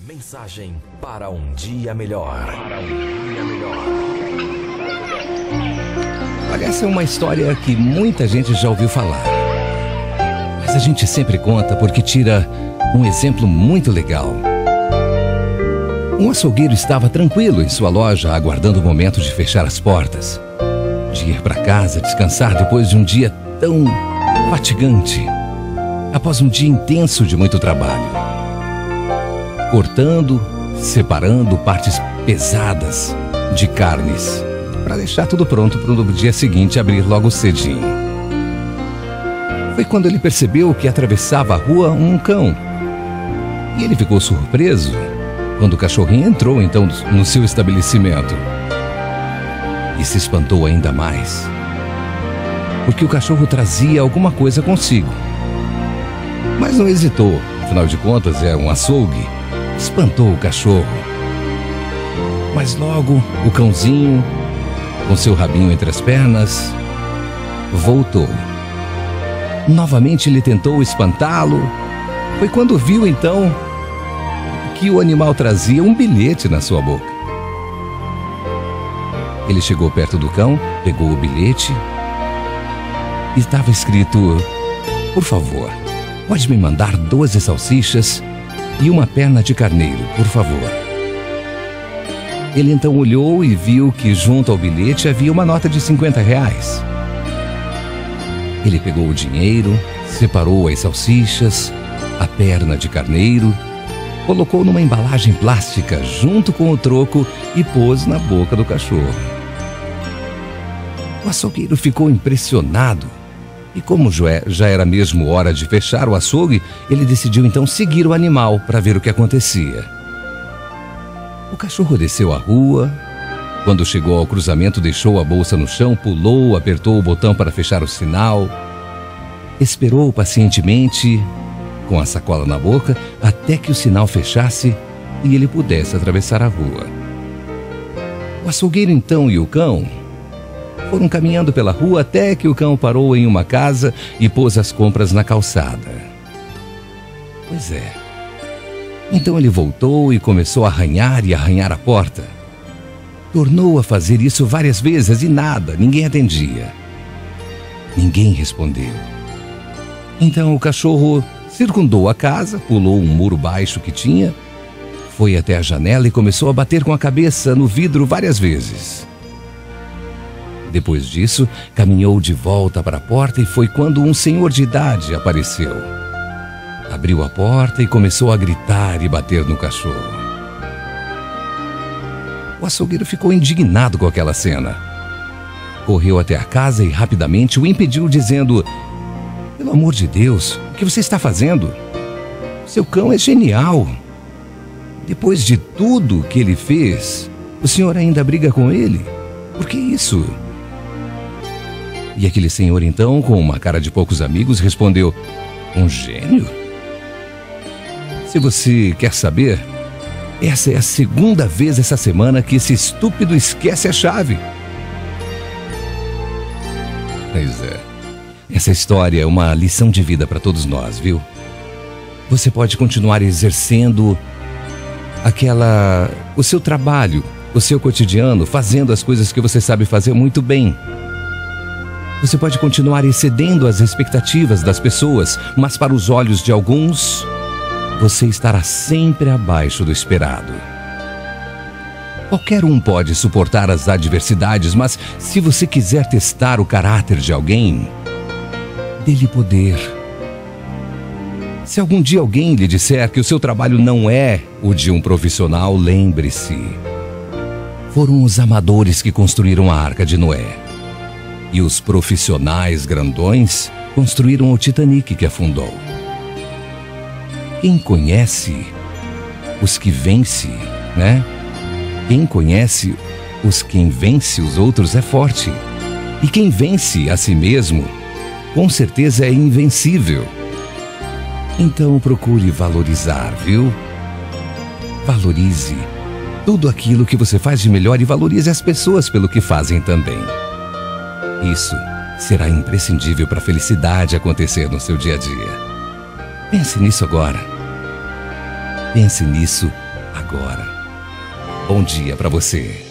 Mensagem para um dia melhor. Olha, essa é uma história que muita gente já ouviu falar. Mas a gente sempre conta porque tira um exemplo muito legal. Um açougueiro estava tranquilo em sua loja, aguardando o momento de fechar as portas, de ir para casa descansar depois de um dia tão fatigante, após um dia intenso de muito trabalho. Cortando, separando partes pesadas de carnes, para deixar tudo pronto para no dia seguinte abrir logo cedinho. Foi quando ele percebeu que atravessava a rua um cão. E ele ficou surpreso quando o cachorrinho entrou então no seu estabelecimento. E se espantou ainda mais, porque o cachorro trazia alguma coisa consigo. Mas não hesitou, afinal de contas é um açougue. Espantou o cachorro. Mas logo o cãozinho, com seu rabinho entre as pernas, voltou. Novamente ele tentou espantá-lo. Foi quando viu então que o animal trazia um bilhete na sua boca. Ele chegou perto do cão, pegou o bilhete e estava escrito: "Por favor, pode me mandar 12 salsichas e uma perna de carneiro, por favor." Ele então olhou e viu que junto ao bilhete havia uma nota de R$50. Ele pegou o dinheiro, separou as salsichas, a perna de carneiro, colocou numa embalagem plástica junto com o troco e pôs na boca do cachorro. O açougueiro ficou impressionado. E como já era mesmo hora de fechar o açougue, ele decidiu então seguir o animal para ver o que acontecia. O cachorro desceu a rua. Quando chegou ao cruzamento, deixou a bolsa no chão, pulou, apertou o botão para fechar o sinal. Esperou pacientemente, com a sacola na boca, até que o sinal fechasse e ele pudesse atravessar a rua. O açougueiro então e o cão foram caminhando pela rua até que o cão parou em uma casa e pôs as compras na calçada. Pois é. Então ele voltou e começou a arranhar a porta. Tornou a fazer isso várias vezes e nada, ninguém atendia. Ninguém respondeu. Então o cachorro circundou a casa, pulou um muro baixo que tinha, foi até a janela e começou a bater com a cabeça no vidro várias vezes. Depois disso, caminhou de volta para a porta e foi quando um senhor de idade apareceu. Abriu a porta e começou a gritar e bater no cachorro. O açougueiro ficou indignado com aquela cena. Correu até a casa e rapidamente o impediu, dizendo: "Pelo amor de Deus, o que você está fazendo? Seu cão é genial. Depois de tudo que ele fez, o senhor ainda briga com ele? Por que isso?" E aquele senhor então, com uma cara de poucos amigos, respondeu: "Um gênio? Se você quer saber, essa é a segunda vez essa semana que esse estúpido esquece a chave." Pois é, essa história é uma lição de vida para todos nós, viu? Você pode continuar exercendo o seu trabalho, o seu cotidiano, fazendo as coisas que você sabe fazer muito bem. Você pode continuar excedendo as expectativas das pessoas, mas para os olhos de alguns, você estará sempre abaixo do esperado. Qualquer um pode suportar as adversidades, mas se você quiser testar o caráter de alguém, dê-lhe poder. Se algum dia alguém lhe disser que o seu trabalho não é o de um profissional, lembre-se: foram os amadores que construíram a Arca de Noé. E os profissionais grandões construíram o Titanic que afundou. Quem conhece os que vence, né? Quem conhece quem vence os outros é forte. E quem vence a si mesmo, com certeza é invencível. Então procure valorizar, viu? Valorize tudo aquilo que você faz de melhor e valorize as pessoas pelo que fazem também. Isso será imprescindível para a felicidade acontecer no seu dia a dia. Pense nisso agora. Pense nisso agora. Bom dia para você.